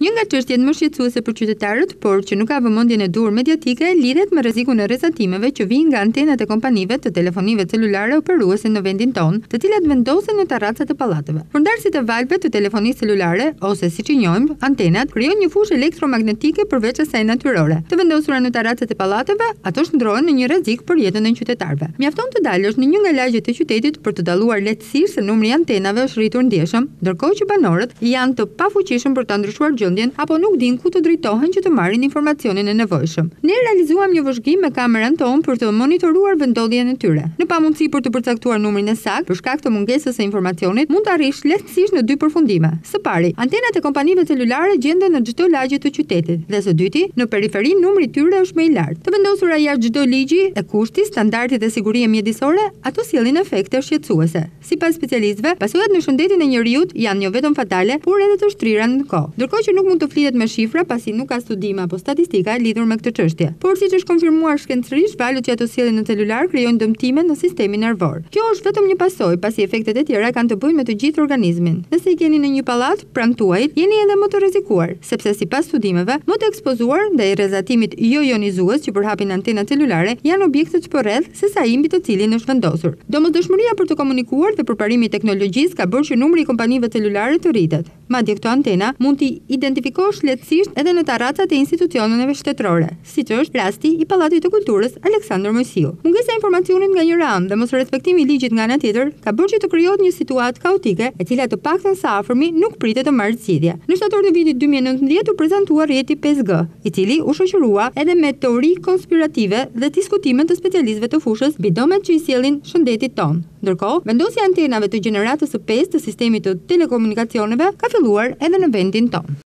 Një nga çështjet më shqetësuese për qytetarët, por që nuk ka vëmendjen e duhur mediatike, lidhet me rrezikun e rrezatimeve që vijnë nga antenat e kompanive të telefonive celulare operuese në vendin tonë, të cilat vendosen në terracat e pallateve. Përndarësit e valve të telefonisë celulare, ose siç i njohim, antenat, krijojnë një fushë elektromagnetike përveç asaj natyrore. Të vendosura në terracat e pallateve, ato shndrohen në një rrezik për jetën e qytetarëve. Mjafton të dalësh në një nga lagjet e qytetit për të dalluar lehtësisht se numri i antenave është rritur ndjeshëm, ndërkohë që banorët janë të pafuqishëm për ta ndryshuar gjendjen apo nuk dinë ku të drejtohen që të marrin informacionin e nevojshëm. Ne realizuam një vëzhgim me kamerën tonë për të monitoruar vendodhjen e tyre. Në pamundësi për të përcaktuar numrin e saktë, për shkak të mungesës së informacionit, mund të arrish lehtësisht në dy përfundime. Së pari, antenat e kompanive celulare gjenden në çdo lagje të qytetit, dhe së dyti, në periferi numri i tyre është më i lartë. Të vendosura jashtë çdo ligji, e kushti, standardit dhe sigurie mjedisore, ato sjellin efekte shqetësuese. Sipas specialistëve, pasojat në shëndetin e njerëzit janë jo vetëm fatale, por edhe të shtrira në kohë. Ndërkohë që nuk mund të flitet me shifra pasi nuk ka studime apo statistika lidhur me këtë çështje. Por siç është konfirmuar shkencërisht, valët që ato sjellin në celular krijojnë dëmtime në sistemin nervor. Kjo është vetëm një pasojë, pasi efektet e tjera kanë të bëjnë me të gjithë organizmin. Nëse i keni në një pallat pranë tuaj, jeni edhe më të rrezikuar, sepse sipas studimeve, më të ekspozuar ndaj rrezatimit jo ionizues që përhapin antenat celulare janë objektet përreth sesa ai mbi të cilin është vendosur. Domosdoshmëria për të komunikuar dhe përparimi i teknologjisë ka bërë që numri i kompanive celulare të rritet. Madje këto antena mund t'i identifikosh lehtësisht edhe në terracat e institucioneve shtetërore, siç është rasti i Pallatit të Kulturës Aleksandër Mojsiu. Mungesa e informacionit nga një anë dhe mos respektimi i ligjit nga ana tjetër ka bërë që të krijohet një situatë kaotike, e cila të paktën sa afërmi nuk pritet të marrë zgjidhje. Në shtator të vitit 2019 u prezantua rrjeti 5G, i cili u shoqërua edhe me teori konspirative dhe diskutime të specialistëve të fushës mbi domet që i sjellin shëndetit tonë. Ndërkohë, vendosja e antenave të gjeneratës së 5 të sistemit të telekomunikacioneve ka filluar edhe në vendin tonë.